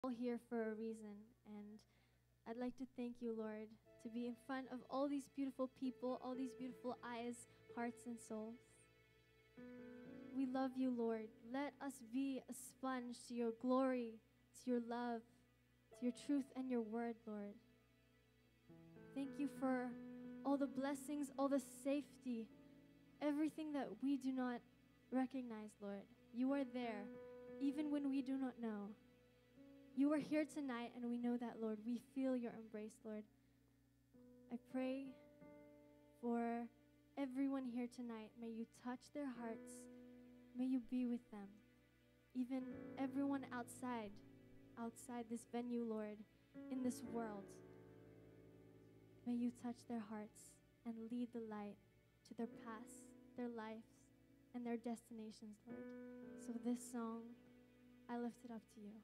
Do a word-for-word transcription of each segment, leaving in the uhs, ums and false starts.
all here for a reason. And I'd like to thank you, Lord, to be in front of all these beautiful people, all these beautiful eyes, hearts, and souls. We love you, Lord. Let us be a sponge to your glory, to your love, to your truth and your word, Lord. Thank you for all the blessings, all the safety, everything that we do not recognize, Lord. You are there, even when we do not know. You are here tonight, and we know that, Lord. We feel your embrace, Lord. I pray for everyone here tonight. May you touch their hearts. May you be with them. Even everyone outside, outside this venue, Lord, in this world. May you touch their hearts and lead the light to their paths, their lives, and their destinations, Lord. So this song, I lift it up to you.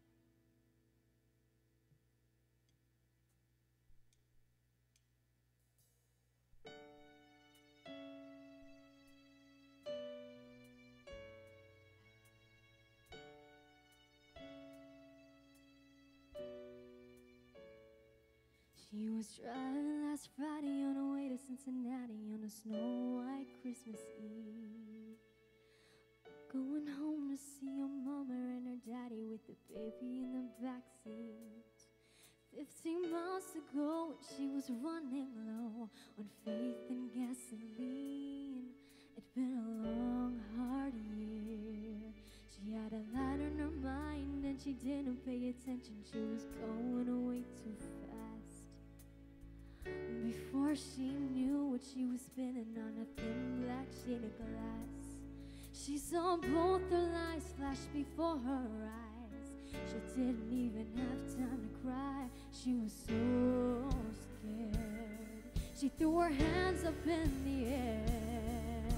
She was driving last Friday on her way to Cincinnati on a snow-white Christmas Eve. Going home to see her mama and her daddy with the baby in the backseat. Fifteen miles to go and she was running low on faith and gasoline. It'd been a long, hard year. She had a lot on her mind and she didn't pay attention. She was going away too fast. Before she knew what she was spinning on a thin black sheet of glass, she saw both her lives flash before her eyes. She didn't even have time to cry. She was so scared. She threw her hands up in the air.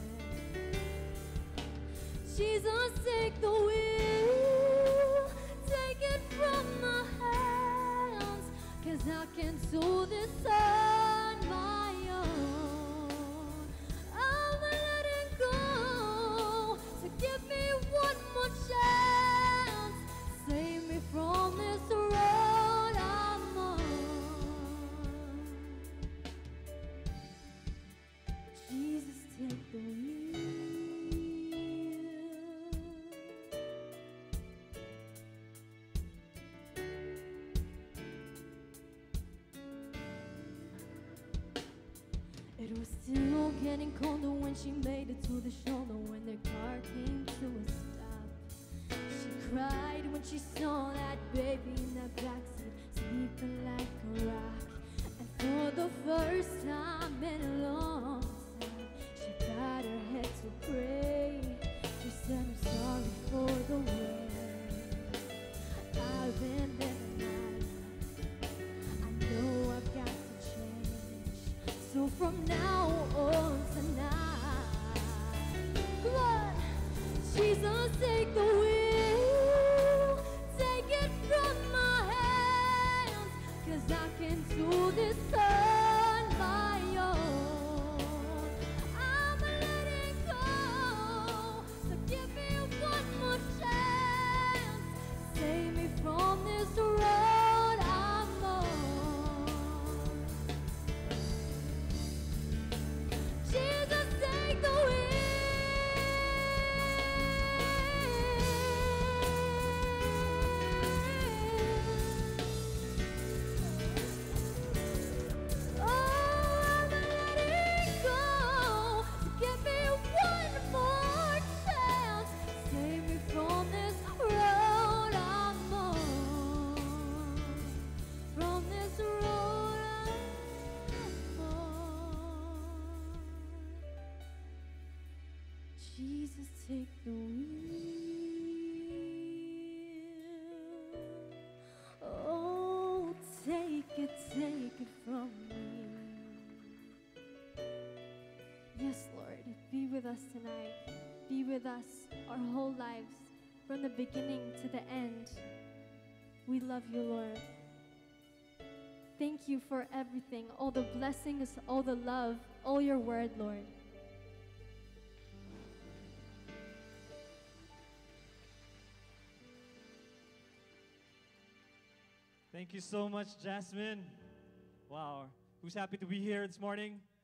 Jesus, take the wheel, take it from my hands, 'cause I can't do this on my own. I'm letting go, so give me one more chance. Save me from this road I'm on. Jesus, take the wheel. It was still getting colder when she made it to the shoulder, when their car came to a stop. She cried when she saw that baby in that backseat, sleeping like a rock. And for the first time in a long time, she bowed her head to pray. She said, I'm sorry for the way I've been living life. I know I've got to change. So from now on tonight, come on, Jesus, take the wheel, take it from my hands, 'cause I can't do this on my own. I'm letting go, so give me one more chance. Save me from this road I'm on. Jesus, take the wheel. Jesus, take the wheel. Oh, take it, take it from me. Yes, Lord, be with us tonight. Be with us our whole lives, from the beginning to the end. We love you, Lord. Thank you for everything, all the blessings, all the love, all your word, Lord. Thank you so much, Jasmine. Wow. Who's happy to be here this morning?